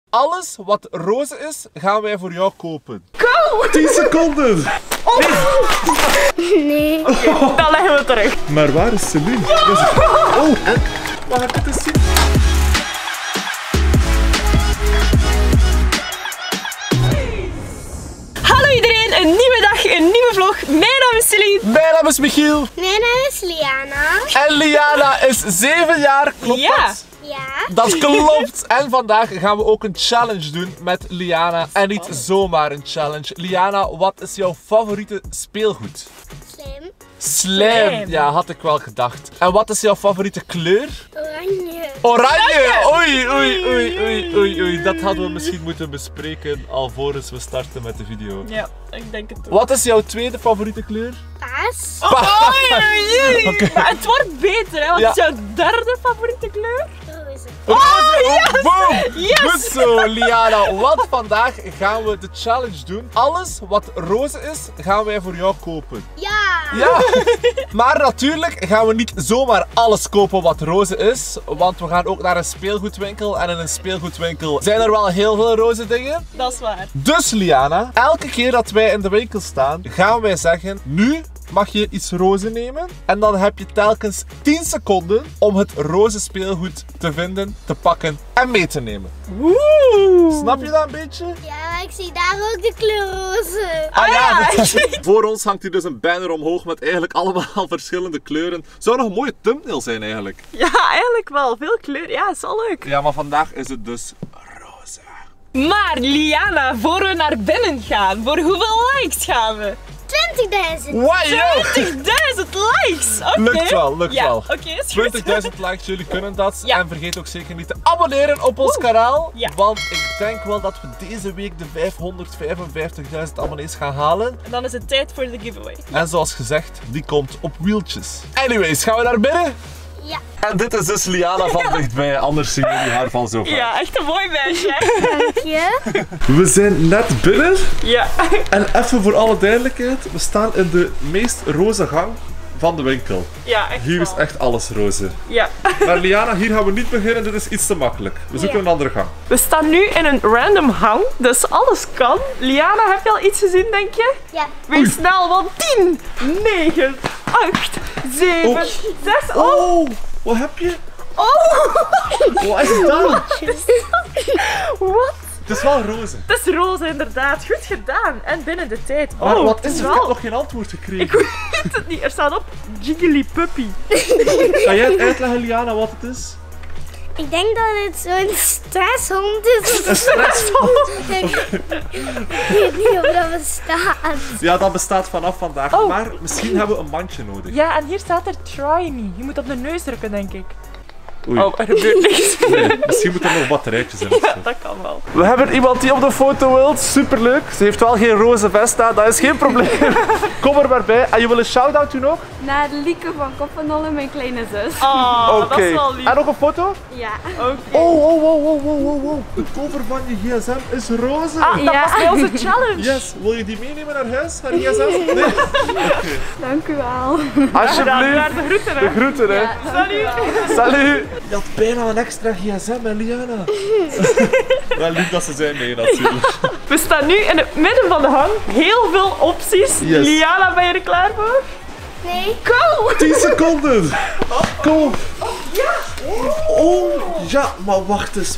Alles wat roze is, gaan wij voor jou kopen. Go! 10 seconden! Nee. Okay, dan leggen we terug. Maar waar is Celine? Oh, en mag ik het eens zien? Hallo iedereen, een nieuwe dag, een nieuwe vlog. Mijn naam is Celine. Mijn naam is Michiel. Mijn naam is Liana. En Liana is 7 jaar, klopt Ja. dat? Ja. Dat klopt! En vandaag gaan we ook een challenge doen met Liana. En niet zomaar een challenge. Liana, wat is jouw favoriete speelgoed? Slim. Slijm. Ja, had ik wel gedacht. En wat is jouw favoriete kleur? Oranje. Oranje! Oei, oei, oei, oei, oei, oei. Dat hadden we misschien moeten bespreken alvorens we starten met de video. Ja, ik denk het ook. Wat is jouw tweede favoriete kleur? Paas. Oké. Maar het wordt beter, hè? Wat Ja. is jouw derde favoriete kleur? Roze. Roze! Boom! Yes! Goed zo, Liana. Want vandaag gaan we de challenge doen. Alles wat roze is, gaan wij voor jou kopen. Ja. Ja! Maar natuurlijk gaan we niet zomaar alles kopen wat roze is. Want we gaan ook naar een speelgoedwinkel. En in een speelgoedwinkel zijn er wel heel veel roze dingen. Dat is waar. Dus Liana, elke keer dat wij in de winkel staan, gaan wij zeggen: nu mag je iets roze nemen. En dan heb je telkens 10 seconden om het roze speelgoed te vinden, te pakken en mee te nemen. Woe! Snap je dat een beetje? Ja, maar ik zie daar ook de kleur roze. Ah ja, ja. voor ons hangt hier dus een banner omhoog met eigenlijk allemaal verschillende kleuren. Zou nog een mooie thumbnail zijn eigenlijk. Ja, eigenlijk wel. Veel kleur. Ja, is wel leuk. Ja, maar vandaag is het dus roze. Maar Liana, voor we naar binnen gaan, voor hoeveel likes gaan we? 20.000. Wow, 20.000 likes! Oké. Lukt wel, lukt ja, wel. Oké, is goed. 20.000 likes, jullie kunnen dat. Ja. En vergeet ook zeker niet te abonneren op ons kanaal. Ja. Want ik denk wel dat we deze week de 555.000 abonnees gaan halen. En dan is het tijd voor de giveaway. En zoals gezegd, die komt op wieltjes. Anyways, gaan we naar binnen? Ja. En dit is dus Liana van dichtbij, anders zien jullie haar van zo ver. Ja, echt een mooi meisje. Dank je. We zijn net binnen. Ja. En even voor alle duidelijkheid, we staan in de meest roze gang van de winkel. Ja, echt Hier is wel. echt alles roze. Ja. Maar Liana, hier gaan we niet beginnen, dit is iets te makkelijk. We zoeken Ja. een andere gang. We staan nu in een random hang, dus alles kan. Liana, heb je al iets gezien, denk je? Ja. Wees snel, want 10, 9, 8, 7, Oh. 6, Oh, wat heb je? oh! Wat is het dan? Wat? Het is wel roze. Het is roze, inderdaad. Goed gedaan. En binnen de tijd. Maar Oh, wat het is het? Ik wel. heb nog geen antwoord gekregen. Ik weet het niet. Er staat op Jigglypuppy. Ga jij het uitleggen, Liana, wat het is? Ik denk dat het zo'n stresshond is. Een stresshond? Ik weet niet of dat bestaat. Ja, dat bestaat vanaf vandaag. Oh. Maar misschien hebben we een mandje nodig. Ja, en hier staat er Try Me. Je moet op de neus drukken, denk ik. Oei. Oh, er gebeurt niks. Nee, misschien moeten er nog batterijtjes in. Ja, dat kan wel. We hebben iemand die op de foto wil. Superleuk. Ze heeft wel geen roze vest aan, dat is geen probleem. Kom er maar bij. En je wil een shout-out doen ook? Naar Lieke van Koppenollen, mijn kleine zus. Oh, dat is wel lief. En nog een foto? Ja. Oké. Oh. De cover van je gsm is roze. Ah, dat Ja. was bij onze challenge. Yes, wil je die meenemen naar huis? Haar gsm? Nee. Dank u wel. Alsjeblieft. Naar de groeten, hè. De groeten, hè. Ja, dank u wel. Salut. Je had bijna een extra gsm, hè, Liana. Wel lief dat ze zijn, nee, natuurlijk. We staan nu in het midden van de hang. Heel veel opties. Yes. Liana, ben je er klaar voor? Nee. Go! 10 seconden. Kom op. Oh, ja, maar wacht eens.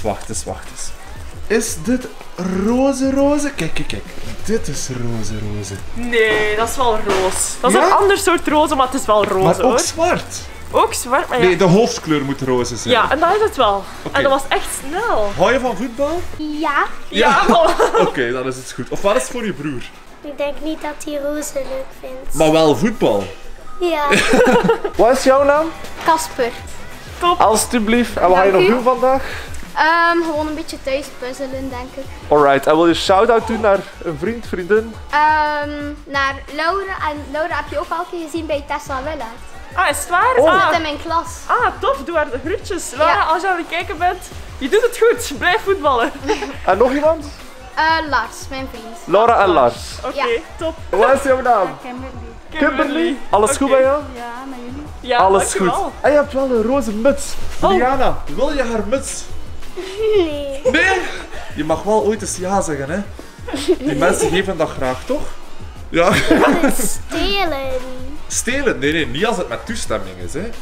Is dit roze? Kijk. Dit is roze. Nee, dat is wel roos. Dat is Ja? een ander soort roze, maar het is wel roze, Maar ook hoor. zwart. Ook zwart, maar ja. Nee, de hoofdkleur moet roze zijn. Ja, en dat is het wel. Oké. En dat was echt snel. Hou je van voetbal? Ja. Ja, voilà. Oké, dan is het goed. Of wat is het voor je broer? Ik denk niet dat hij roze leuk vindt. Maar wel voetbal. Ja. Wat is jouw naam? Kasper. Alsjeblieft. En wat ga je nog Dank u. doen vandaag? Gewoon een beetje thuis puzzelen, denk ik. Alright, en wil je shout-out doen naar een vriend, vriendin? Naar Laura. En Laura heb je ook al een keer gezien bij Tesla Willard. Ah, is het waar? Ze Ah, zit in mijn klas. tof. Doe haar de groetjes. Laura, Ja. als je aan het kijken bent, je doet het goed. Blijf voetballen. En nog iemand? Lars, mijn vriend. Laura en Lars. Oké, Ja. top. Wat is jouw naam? Kimberly. Kimberly. Alles goed Oké. bij jou? Ja, met jullie. Ja, Alles dankjewel. goed. En je hebt wel een roze muts. Oh. Liana, wil je haar muts? Nee. Nee? Je mag wel ooit eens ja zeggen, hè? Die mensen geven dat graag, toch? Ja. Stelen. Stelen? Nee, niet als het met toestemming is, hè?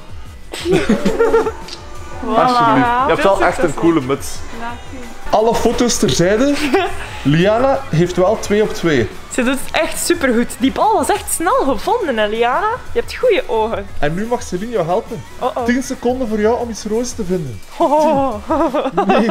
Voilà. Alsjeblieft. Je hebt wel Veel echt een succes. coole muts. Alle foto's terzijde. Liana heeft wel 2 op 2. Ze doet het echt supergoed. Die bal was echt snel gevonden, hè, Liana? Je hebt goede ogen. En nu mag Celine jou helpen. 10 seconden voor jou om iets roze te vinden. Oh. 9,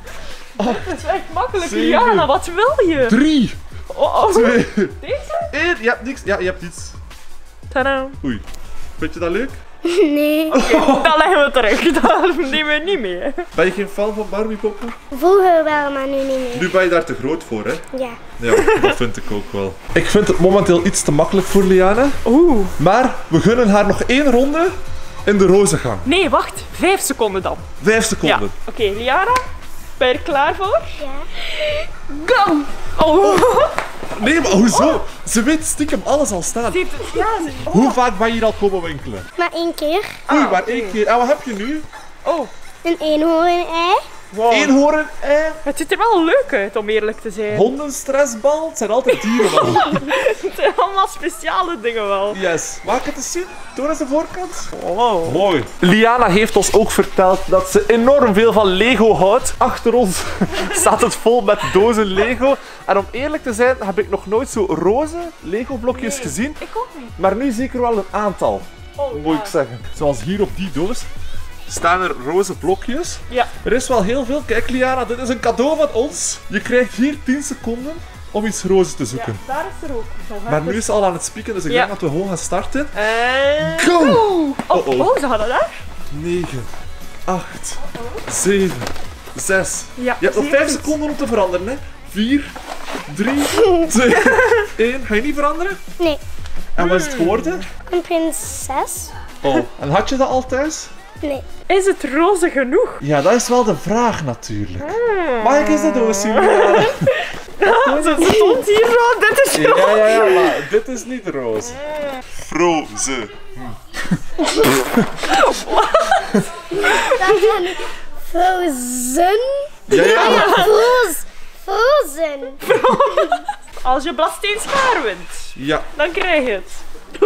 Het is echt makkelijk, 7, Liana. Wat wil je? 3, Oh. 2, Deze? 1. Je hebt niks. Ja, je hebt iets. Tadaa. Oei. Vind je dat leuk? Nee. Dat leggen we terug. Dat nemen we niet mee. Ben je geen fan van Barbiepoppen? Vroeger wel, maar nu niet meer. Nu ben je daar te groot voor, hè? Ja. Ja, dat vind ik ook wel. Ik vind het momenteel iets te makkelijk voor Liana. Oeh. Maar we gunnen haar nog 1 ronde in de rozengang. Nee, wacht. 5 seconden dan. 5 Ja. seconden. Oké, Liana. Ben je er klaar voor? Ja. Go! Oh. Nee, maar hoezo? Ze weet stiekem alles al staan. Ziet het? Ja, oh. Hoe vaak ben je hier al komen winkelen? Maar 1 keer. Oei, maar 1 keer. En wat heb je nu? Oh. Een eenhoorn-ei. Wow. Eenhoorn, Het ziet er wel leuk uit, om eerlijk te zijn. hondenstressbal. Het zijn altijd dieren wel. Het zijn allemaal speciale dingen wel. Yes. Mag ik het eens zien? Toon eens de voorkant. Wow. Mooi. Liana heeft ons ook verteld dat ze enorm veel van Lego houdt. Achter ons staat het vol met dozen Lego. En om eerlijk te zijn heb ik nog nooit zo roze Lego blokjes gezien. Ik ook niet. Maar nu zeker wel een aantal, Oh, moet ja. ik zeggen. Zoals hier op die doos staan er roze blokjes. Ja. Er is wel heel veel. Kijk Liana, dit is een cadeau van ons. Je krijgt hier 10 seconden om iets roze te Ja, zoeken. daar is er ook nog. Maar nu is ze al aan het spieken, dus ik Ja. denk dat we gewoon gaan starten. En... Go! Oh, Oh-oh. oh, ze hadden daar? 9, 8, 7, 6. Ja, Je hebt nog zeer 5 goed. seconden om te veranderen, hè? 4, 3, 2, 1. Ga je niet veranderen? Nee. En wat is het geworden? Een prinses. Oh, en had je dat al thuis? Nee. Is het roze genoeg? Ja, dat is wel de vraag natuurlijk. Mag ik eens de doos zien? Ja, Ze stond hier zo, dit is roze. ja, maar dit is niet roze. Frozen. Frozen. Ja, maar... Frozen. Als je bladsteen schaar wint, Ja. dan krijg je het.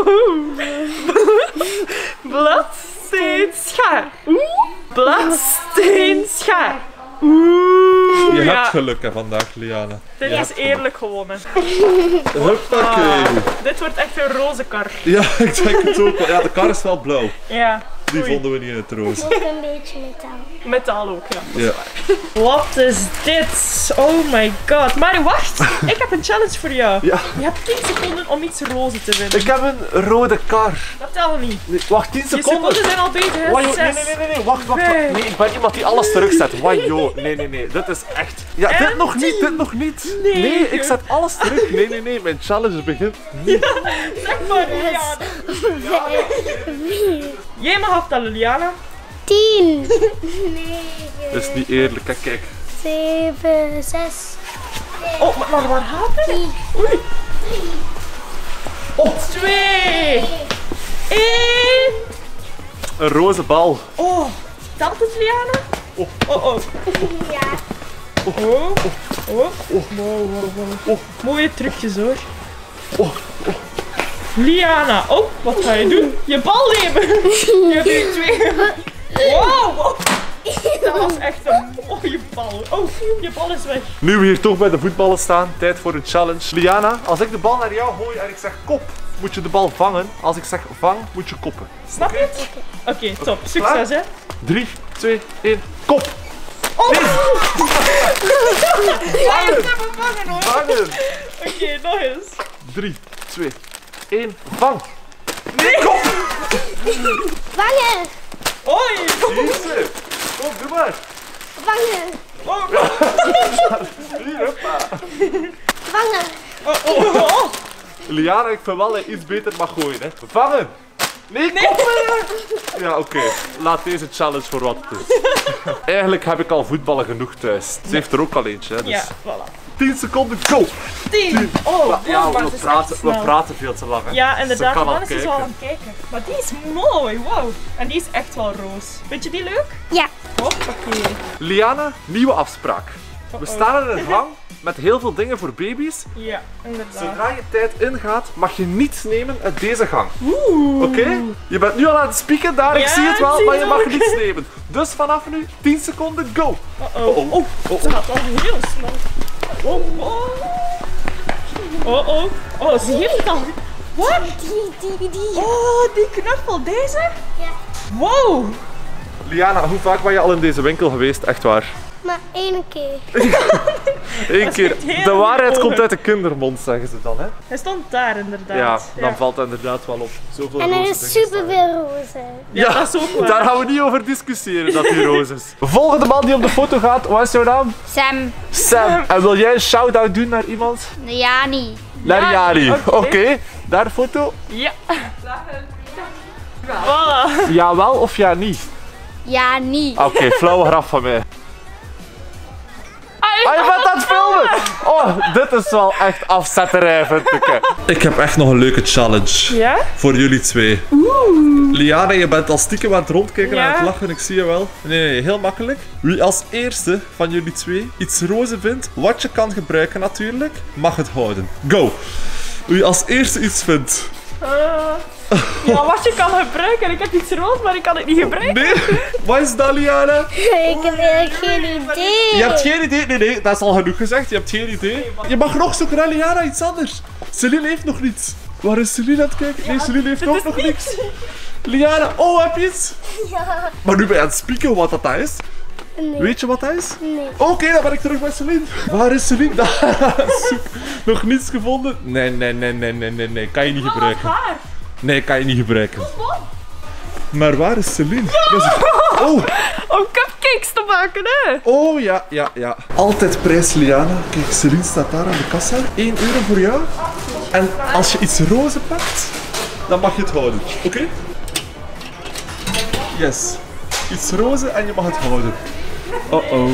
Bladsteen schaar. Bladsteen schaar. Je ja. hebt geluk hè, vandaag, Liana. Dit Je is hebt geluk. eerlijk gewonnen. Huppakee. Dit wordt echt een roze kar. Ja, ik denk het ook wel. Ja, de kar is wel blauw. Ja. Die Oei. vonden we niet in het roze. Ook een beetje metaal. Metaal ook, ja. Ja. Wat is dit? Oh my god. Maar wacht, ik heb een challenge voor jou. Ja. Je hebt 10 seconden om iets roze te vinden. Ik heb een rode kar. Dat telt niet. Nee, wacht, 10 Je seconden. seconden zijn al bezig, hè? Wajo, 6. nee, wacht. Vijf. Nee, ik ben iemand die alles terugzet. Wajo, nee. Dit is echt... Ja, En dit nog niet, dit nog niet. Nee. Nee, ik zet alles terug. Nee, mijn challenge begint niet. Zeg maar, Liana. Jij mag aftellen, Liana. 10. Dat is niet eerlijk, hè, kijk. 7, 6. Oh, maar waar gaat het? Oei. Oh. 2. 1. Een roze bal. Oh, telt het, Liana? Oh. Ja. Mooie trucjes, hoor. Liana, oh, wat ga je doen? Je bal nemen. Je hebt nu 2. Wow. Dat was echt een mooie bal. Oh, je bal is weg. Nu we hier toch bij de voetballen staan, tijd voor een challenge. Liana, als ik de bal naar jou gooi en ik zeg kop, moet je de bal vangen. Als ik zeg vang, moet je koppen. Snap je het? Oké, top. Succes, hè. 3, 2, 1, kop! Oh! Nee. Ga je het hebben vangen, hoor. Vangen! Oké, nog eens. 3, 2, 1, vang! Nee, kop! Vangen. Oei. Jezus! Kom, doe maar! Vangen. Oh. Hier, hoppa! Vangen. Oh. Liana, ik vind wel dat je iets beter mag gooien, hè. Vangen! Nee, koppen! Ja, oké. Laat deze challenge voor wat het is. Eigenlijk heb ik al voetballen genoeg thuis. Ze heeft er ook al eentje, hè. Dus. Ja, voilà. 10 seconden, go! 10. Oh, Ja, maar we het is echt snel. praten veel te lang, hè. Ja, Ze inderdaad. kan al Dan is ze zo kijken. aan het kijken. Maar die is mooi, wow. En die is echt wel roos. Vind je die leuk? Ja. Hoppakee. Liana, nieuwe afspraak. We staan in een gang met heel veel dingen voor baby's. Ja, inderdaad. Zodra je tijd ingaat, mag je niets nemen uit deze gang. Oké? Je bent nu al aan het spieken daar, ik Ja, zie het wel, ik maar zie je het mag ook. niets nemen. Dus vanaf nu, 10 seconden, go! Het gaat al heel snel. Oh, zie je het dan? Wat? Oh, die knuffel, deze? Ja. Wow. Liana, hoe vaak ben je al in deze winkel geweest? Echt waar? Maar 1 keer. Eén keer. echt heel De waarheid ogen. komt uit de kindermond, zeggen ze dan, hè? Hij stond daar inderdaad. Ja, dan valt het inderdaad wel op. Zoveel En er roze is dingen staan. superveel roze. Ja, dat is ook waar. Daar gaan we niet over discussiëren dat die roze is. Volgende man die op de foto gaat, wat is jouw naam? Sam. Sam. En wil jij een shout-out doen naar iemand? Ja, niet. Naar Jari. oké. Oké, daar de foto. Ja. Voilà. Ja wel of ja niet? Ja, niet. Oké, flauwe grap van mij. Ah, je bent aan het filmen! Oh, dit is wel echt afzetterij, vind ik. Ik heb echt nog een leuke challenge. Ja? Voor jullie twee. Liana, je bent al stiekem aan het rondkijken en aan het lachen, ik zie je wel. Nee, heel makkelijk. Wie als eerste van jullie twee iets roze vindt, wat je kan gebruiken natuurlijk, mag het houden. Go! Wie als eerste iets vindt. Ja, wat je kan gebruiken. Ik heb iets rood, maar ik kan het niet gebruiken. Nee? Wat is dat, Liana? Ik heb eigenlijk geen idee. Je hebt geen idee? Nee, dat is al genoeg gezegd. Je hebt geen idee. Je mag nog zoeken, hè, Liana, iets anders. Celine heeft nog niets. Waar is Celine aan het kijken? Nee, Celine heeft ook nog niks. Liana, oh, heb je iets? Ja. Maar nu ben je aan het spieken wat dat is. Nee. Weet je wat dat is? Nee. Oké, dan ben ik terug bij Celine. Waar is Celine? Daar. Zoek. Nog niets gevonden? Nee. Kan je niet gebruiken. Haar. Nee, kan je niet gebruiken. Maar waar is Celine? Dat is- Oh. Om cupcakes te maken, hè? Oh ja. Altijd prijs Liana. Kijk, Celine staat daar aan de kassa. 1 euro voor jou. En als je iets roze pakt, dan mag je het houden. Oké? Yes. Iets roze en je mag het houden. Oh-oh.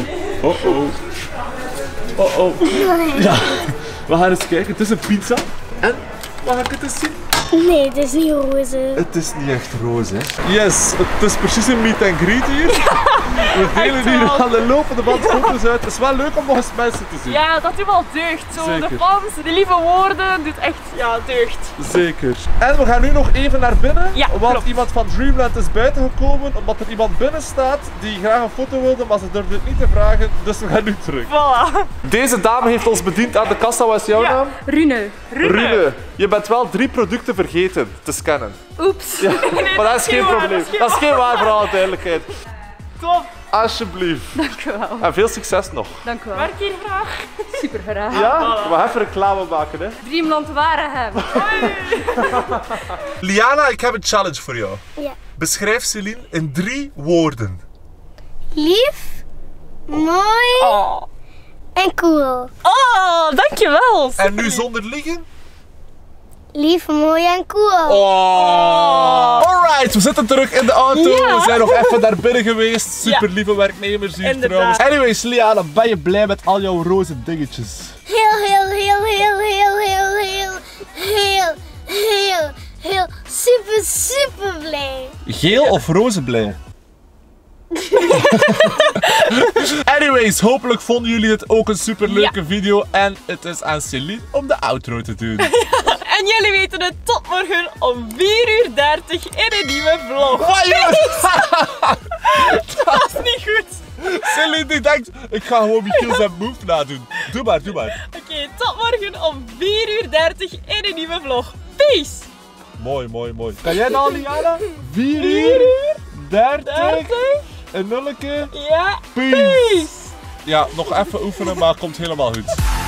Ja. We gaan eens kijken. Het is een pizza. En, mag ik het eens zien? Nee, het is niet roze. Het is niet echt roze, hè? Yes, het is precies een meet and greet hier. We delen hier wel. aan de lopende band foto's uit. Het is wel leuk om nog eens mensen te zien. Ja, dat doet wel deugd. Zo, Zeker. de fans, de lieve woorden, doet echt, ja, deugd. Zeker. En we gaan nu nog even naar binnen. Ja, want klopt. iemand van Dreamland is buiten gekomen. Omdat er iemand binnen staat die graag een foto wilde, maar ze durfde het niet te vragen. Dus we gaan nu terug. Voilà. Deze dame heeft ons bediend aan de kassa. Wat is jouw naam? Rune. Rune. Je bent wel 3 producten vergeten te scannen. Oeps. Ja, Nee, maar dat is geen waar, probleem. dat is geen Dat is geen waar, voor alle duidelijkheid. Top. Alsjeblieft. Dank u wel. En veel succes nog. Dank u wel. Mag ik hier graag? Super graag. Ja? We gaan even reclame maken, hè. Dreamland Warenhem. Liana, ik heb een challenge voor jou. Ja. Beschrijf Celine in 3 woorden. Lief, mooi Oh. en cool. Oh, dankjewel. En nu zonder liegen? Lief, mooi en cool. Oh. Alright, we zitten terug in de auto. Ja. We zijn nog even naar binnen geweest. Super lieve werknemers hier Inderdaad. trouwens. Anyways, Liana, ben je blij met al jouw roze dingetjes? Heel, super blij. Geel of roze blij? Anyways, hopelijk vonden jullie het ook een superleuke video. En het is aan Celine om de outro te doen. En jullie weten het, tot morgen om 4:30 in een nieuwe vlog. Wat, jongens? Dat is niet goed. Celine die denkt, ik ga gewoon Michiel zijn move nadoen. Doe maar. Oké, tot morgen om 4:30 in een nieuwe vlog. Peace. Mooi. Kan jij nou, Liana? 4:30. Een nulletje. Ja, Peace. peace. Ja, nog even oefenen, maar komt helemaal goed.